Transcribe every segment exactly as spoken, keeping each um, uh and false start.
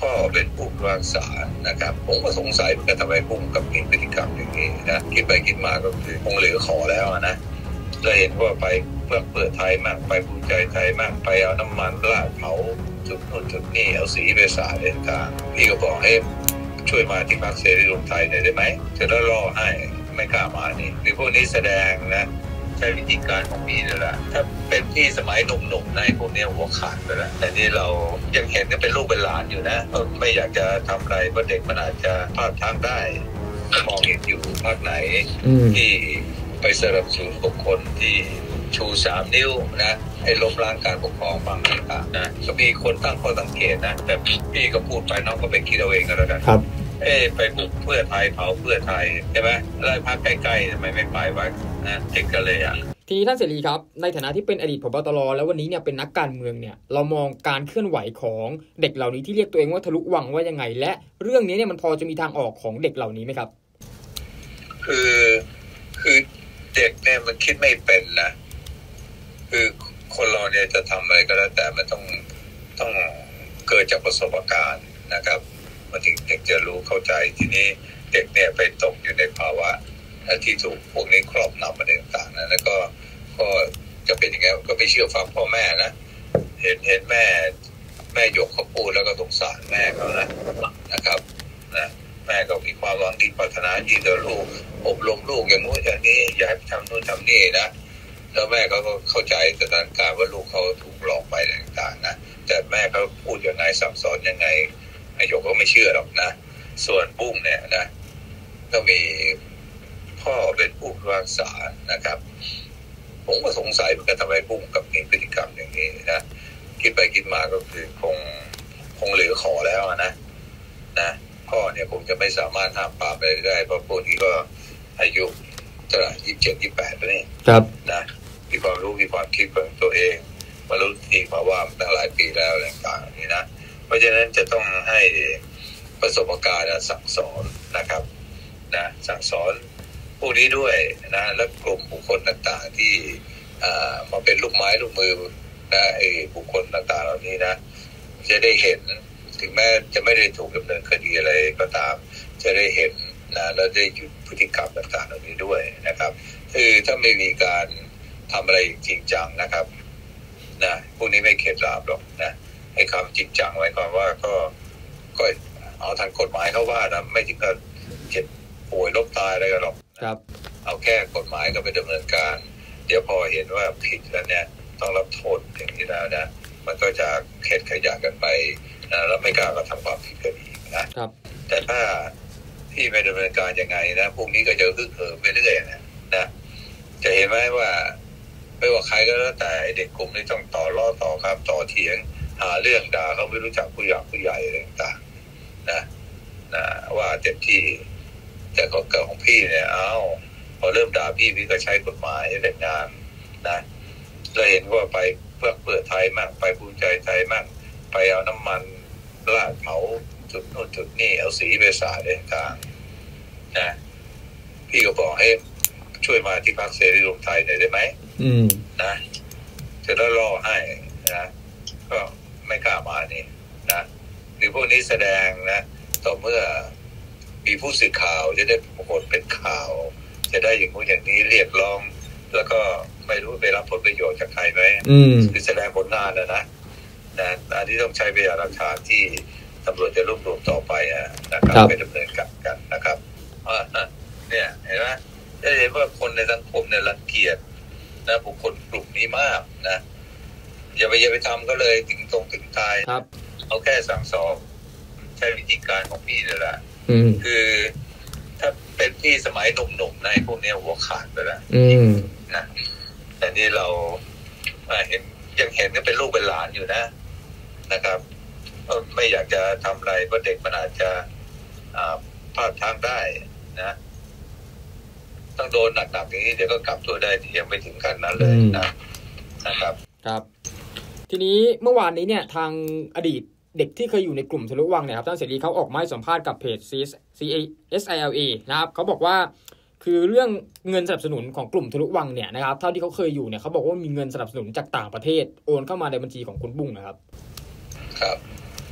พ่อเป็นผู้พิพากษานะครับผมก็สงสัยเหมือนกันทำไมปุ้มกับมีพฤติกรรมอย่างนี้นะคิดไปคิดมาก็คือคงเหลือขอแล้วนะเราเห็นว่าไปเพื่อเปิดไทยมากไปภูมิใจไทยมากไปเอาน้ำมันราดเผาจุดโน่นจุดนี่เอาสีไปสาดเองต่างพี่ก็บอกให้ช่วยมาที่พรรคเสรีรวมไทยหน่อยได้ไหมจะได้รอให้ไม่กล้ามานี่คือพวกนี้แสดงนะใช้วิธีการของพี่นั่นแหละถ้าเป็นพี่สมัยหนุ่มๆในพวกนี้หัวขาดไปแล้วแต่นี่เรายังเห็นก็เป็นลูกเป็นหลานอยู่นะไม่อยากจะทำอะไรเพราะเด็กมันอาจจะพลาดทางได้มองเห็นอยู่ภาคไหนที่ไปสนับสนุนบุคคลที่ชูสามนิ้วนะให้ล้มล้างการปกครองบางต่างๆนะก็มีคนตั้งข้อสังเกตนะแต่พี่ก็พูดไปน้องก็ไปคิดเอาเองก็แล้วกันครับเอ้ไปบุกเพื่อไทยเผาเพื่อไทยใช่ไหมแล้วพรรคใกล้ๆทำไมไม่ไปวะนะติดกันเลยอ่ะทีนี้ท่านเสรีครับในฐานะที่เป็นอดีตผบ.ตร.แล้ววันนี้เนี่ยเป็นนักการเมืองเนี่ยเรามองการเคลื่อนไหวของเด็กเหล่านี้ที่เรียกตัวเองว่าทะลุวังว่ายังไงและเรื่องนี้เนี่ยมันพอจะมีทางออกของเด็กเหล่านี้ไหมครับคือคือเด็กเนี่ยมันคิดไม่เป็นนะคือคนเราเนี่ยจะทำอะไรก็แล้วแต่มันต้องต้องเกิดจากประสบการณ์นะครับมันถึงเด็กจะรู้เข้าใจทีนี้เด็กเนี่ยไปตกอยู่ในภาวะที่ถูกพวกนี้ครอบงำมาต่างๆนะแล้วก็ก็จะเป็นอย่างไงก็ไม่เชื่อฟังพ่อแม่นะเห็นเห็นแม่แม่ยกเขาพูดแล้วก็สงสารแม่เขานะนะครับนะแม่ก็มีความหวังดีปรารถนาดีต่อลูกอบรมลูกอย่างนู้นอย่างนี้อย่าให้ทำนู่นทำนี่นะแล้วแม่เขาก็เข้าใจสถานการณ์ว่าลูกเขาถูกหลอกไปต่างๆนะแต่แม่เขาพูดยังไงสั่งสอนยังไงนายกก็ไม่เชื่อหรอกนะส่วนปุ้มเนี่ยนะก็มีพ่อเป็นผู้พิพากษานะครับผมก็สงสัยเหมือนกันทำไมปุ้มกับมีพฤติกรรมอย่างนี้นะคิดไปคิดมาก็คือคงคงเหลือขอแล้วนะนะพ่อเนี่ยคงจะไม่สามารถห้ามปรามไปได้เพราะพวกนี้ก็อายุจะยี่สิบเจ็ดยี่สิบแปดแล้วนี่ครับนะมีความรู้มีความคิดของตัวเองมารู้ทีมาว่าตั้งหลายปีแล้วต่างๆนี่นะเพราะฉะนั้นจะต้องให้ประสบการณ์สั่งสอนนะครับนะสั่งสอนพวกนี้ด้วยนะและกลุ่มบุคคลต่างๆที่มาเป็นลูกไม้ลูกมือนะไอ้บุคคลต่างๆเหล่านี้นะจะได้เห็นถึงแม้จะไม่ได้ถูกดำเนินคดีอะไรก็ตามจะได้เห็นนะและได้หยุดพฤติกรรมต่างๆเหล่านี้ด้วยนะครับคือถ้าไม่มีการทำอะไรจริงจังนะครับนะพวกนี้ไม่เข็ดหลาบหรอกนะให้คำจริงจังไว้ก่อนว่าก็ก็เอาทางกฎหมายเขาว่านะไม่ถึงกับเจ็บป่วยล้มตายอะไรกันหรอกครับเอาแค่กฎหมายก็ไปดำเนินการเดี๋ยวพอเห็นว่าผิดแล้วเนี่ยต้องรับโทษอย่างนี้แล้วนะมันก็จะเข็ดขยะกันไปนะแล้วไม่กล้ากระทำความผิดกันอีกนะครับแต่ถ้าที่ไม่ดำเนินการยังไงนะพวกนี้ก็จะฮึกเหิมไปเรื่อยนะนะจะเห็นไหมว่าไม่ว่าใครก็แล้วแต่เด็กกลุ่มนี้ต้องต่อล้อต่อครับต่อเถียงหาเรื่องด่าเขาไม่รู้จักผู้ใหญ่ผู้ใหญ่อะไรต่างๆนะนะว่าเต็มที่แต่ของเก่าของพี่เนี่ยเอ้าพอเริ่มด่าพี่พี่ก็ใช้กฎหมายเล่นงานนะเราเห็นว่าไปเพื่อเปิดไทยมั่งไปภูมิใจไทยมั่งไปเอาน้ำมันราดเผาจุดโน่นจุดนี่เอาสีไปสาดเองต่างนะพี่ก็บอกให้ช่วยมาที่พรรคเสรีรวมไทยหน่อยได้ไหมนะจะได้รอให้นะก็ไม่กล้ามานี่นะหรือพวกนี้แสดงนะต่อเมื่อมีผู้สื่อข่าวจะได้ปรากฏเป็นข่าวจะได้อย่างนู้นอย่างนี้เรียกร้องแล้วก็ไม่รู้ไปรับผลประโยชน์จากใครไหมคือแสดงผลงานนะนะนะอันนี้ต้องใช้พยานหลักฐานที่ตำรวจจะรวบรวมต่อไปนะครับไปดำเนินการกันนะครับเนี่ยเห็นไหมจะเห็นว่าคนในสังคมเนี่ยรังเกียจนะบุคคลกลุ่มนี้มากนะอย่าไปอย่าไปทำก็เลยถึงตรงถึงตายเอาแค่สั่งสอนใช้วิธีการของพี่นี่แหละคือถ้าเป็นพี่สมัยหนุ่มๆในพวกนี้หัวขาดไปแล้วนะแต่นี่เราเห็นยังเห็นก็เป็นลูกเป็นหลานอยู่นะนะครับไม่อยากจะทำอะไรเพราะเด็กมันอาจจะพลาดทางได้นะต้องโดนหนักๆอย่างนี้เดี๋ยวก็กลับตัวได้ยังไม่ถึงขั้นนั้นเลยนะนะครับครับทีนี้เมื่อวานนี้เนี่ยทางอดีตเด็กที่เคยอยู่ในกลุ่มทะลุวังเนี่ยครับท่านเสรีเขาออกมาให้สัมภาษณ์กับเพจ ซี เอ เอส ไอ แอล เอ นะครับเขาบอกว่าคือเรื่องเงินสนับสนุนของกลุ่มทะลุวังเนี่ยนะครับเท่าที่เขาเคยอยู่เนี่ยเขาบอกว่ามีเงินสนับสนุนจากต่างประเทศโอนเข้ามาในบัญชีของคุณบุ้งนะครับครับ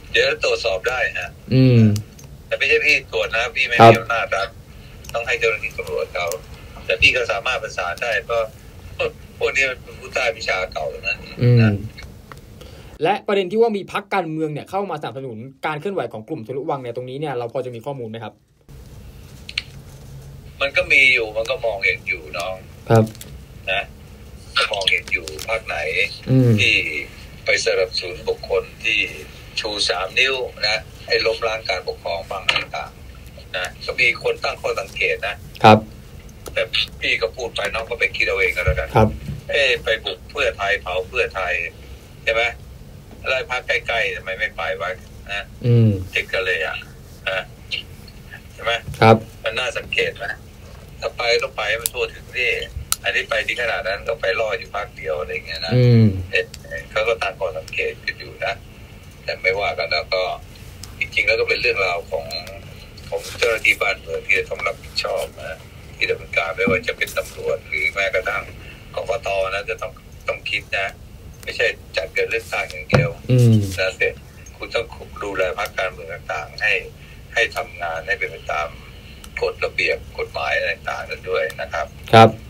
เดี๋ยวตรวจสอบได้ฮะอืมแต่ไม่ใช่พี่ตรวจนะพี่ไม่มีอำนาจครับต้องให้เจ้าหน้าที่ตำรวจเขาแต่พี่ก็สามารถประสานได้เพราะพวกนี้เป็นผู้ใต้วิชาเก่านะนะและประเด็นที่ว่ามีพรรคการเมืองเนี่ยเข้ามาสนับสนุนการเคลื่อนไหวของกลุ่มทะลุวังเนี่ยตรงนี้เนี่ยเราพอจะมีข้อมูลไหมครับมันก็มีอยู่มันก็มองเห็นอยู่น้องครับนะก็มองเห็นอยู่พรรคไหนที่ไปสนับสนุนบุคคลที่ชูสามนิ้วนะให้ล้มล้างการปกครองบ้างต่างๆนะก็มีคนตั้งข้อสังเกตนะครับแต่พี่ก็พูดไปน้องก็ไปคิดเอาเองก็แล้วกันครับเอ้ไปบุกเพื่อไทยเผาเพื่อไทยใช่ไหมอะไรพรรคใกล้ๆทำไมไม่ไปวะนะติดกันเลยอ่ะใช่ไหมครับมันน่าสังเกตนะถ้าไปต้องไปมันทั่วถึงที่อันนี้ไปที่ขนาดนั้นก็ไปรออยู่ภาคเดียวอะไรเงี้ยนะเอ็ดเขาก็ตั้งข้อสังเกตกันอยู่นะแต่ไม่ว่ากันแล้วก็จริงๆแล้วก็เป็นเรื่องราวของของเจ้าหน้าที่บ้านเมืองที่ต้องรับผิดชอบนะที่ดำเนินการไม่ว่าจะเป็นตำรวจหรือแม้กระทั่งกกต.นะจะต้องต้องคิดนะไม่ใช่จัดการเลือกตั้งอย่างเดียวนะเสร็จคุณต้องดูแลพรรคการเมืองต่างๆให้ให้ทำงานให้เป็นไปตามกฎระเบียบกฎหมายต่างๆนั้นด้วยนะครับครับ